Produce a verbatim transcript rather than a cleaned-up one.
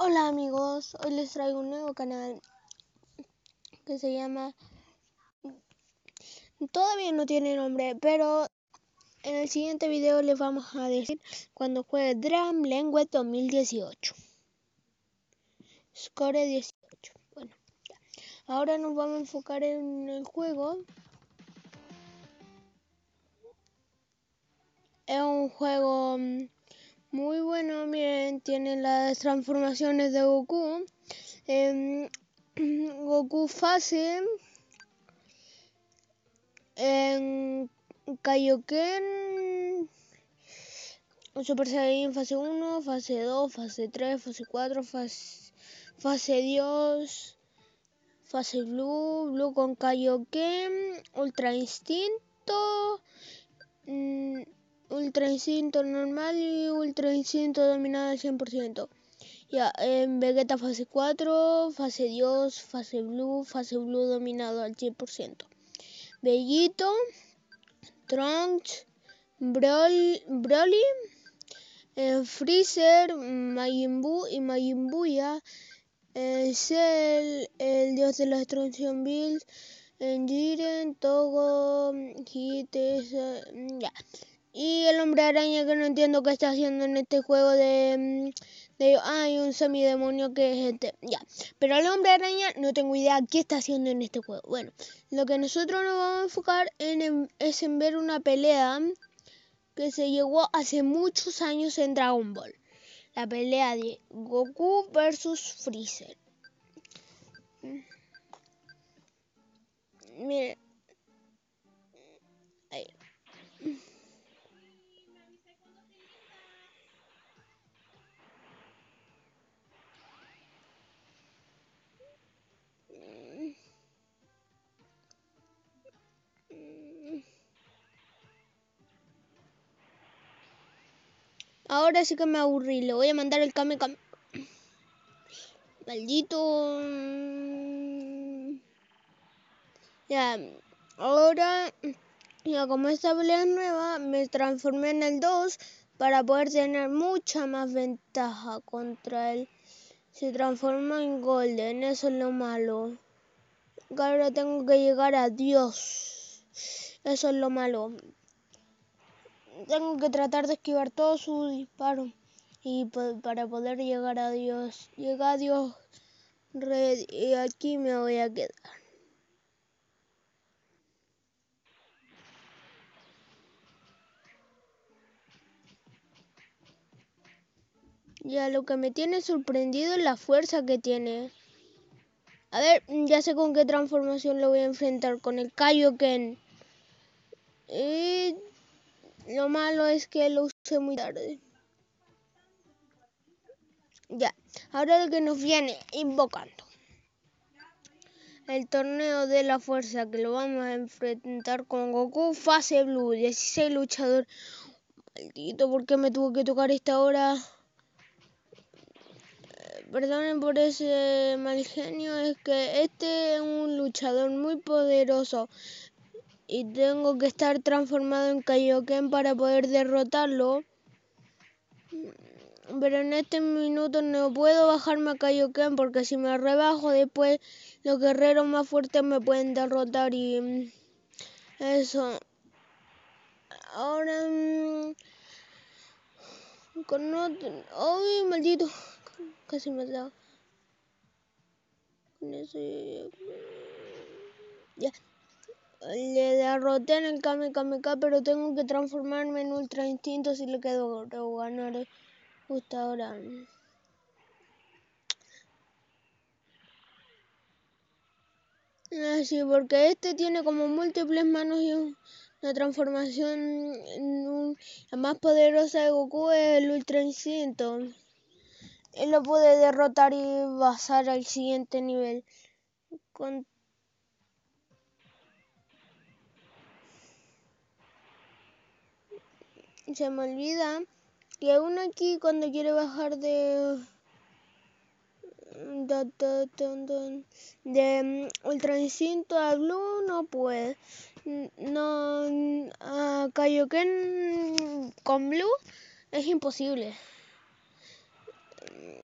Hola amigos, hoy les traigo un nuevo canal que se llama, todavía no tiene nombre, pero en el siguiente video les vamos a decir cuando juegue Dram Language dos mil dieciocho. Score dieciocho. Bueno, ya. Ahora nos vamos a enfocar en el juego. Es un juego muy bueno, miren, tiene las transformaciones de Goku. Eh, Goku fácil. En Kaioken, Super Saiyan fase uno, fase dos, fase tres, fase cuatro, fase, fase Dios, fase Blue, Blue con Kaioken, Ultra Instinto, mmm, Ultra Instinto normal y Ultra Instinto dominado al cien por ciento. Ya, en Vegeta fase cuatro, fase Dios, fase Blue, fase Blue dominado al cien por ciento. Bellito, Trunks, Broly, Broly eh, Freezer, Majin Buu y Majin Buuya, eh, Cell, el dios de la destrucción Bills, Jiren, Togo, Hit, eh, ya. Y el hombre araña, que no entiendo qué está haciendo en este juego de... de hay un semidemonio que es este, ya. Pero el hombre araña no tengo idea qué está haciendo en este juego. Bueno, lo que nosotros nos vamos a enfocar en, en, es en ver una pelea que se llevó hace muchos años en Dragon Ball. La pelea de Goku versus Freezer. Miren. Ahí. Ahora sí que me aburrí. Le voy a mandar el Kame Kame. Maldito. Ya. Ahora, ya como esta pelea es nueva, me transformé en el dos para poder tener mucha más ventaja contra él. Se transforma en Golden. Eso es lo malo. Ahora tengo que llegar a Dios. Eso es lo malo. Tengo que tratar de esquivar todos sus disparos. Y para poder llegar a Dios. Llegar a Dios. Red, y aquí me voy a quedar. Ya, lo que me tiene sorprendido es la fuerza que tiene. A ver, ya sé con qué transformación lo voy a enfrentar. Con el Kaioken. Y lo malo es que lo usé muy tarde. Ya, ahora lo que nos viene invocando. El torneo de la fuerza, que lo vamos a enfrentar con Goku fase Blue. dieciséis luchadores. Maldito, ¿por qué me tuvo que tocar esta hora? Perdonen por ese mal genio, es que este es un luchador muy poderoso y tengo que estar transformado en Kaioken para poder derrotarlo. Pero en este minuto no puedo bajarme a Kaioken porque si me rebajo después los guerreros más fuertes me pueden derrotar y eso. Ahora con otro... ¡Ay, maldito! Casi me da. Con eso ya. Le derroté en el Kame Kame K, pero tengo que transformarme en Ultra Instinto si le quedo ganar justo ahora. Ah, sí, porque este tiene como múltiples manos y una transformación. Un, la más poderosa de Goku es el Ultra Instinto. Él lo puede derrotar y pasar al siguiente nivel. Con Se me olvida que uno aquí cuando quiere bajar de de, de, de, de Ultra Instinto a Blue no puede. No, a Kaioken con Blue es imposible.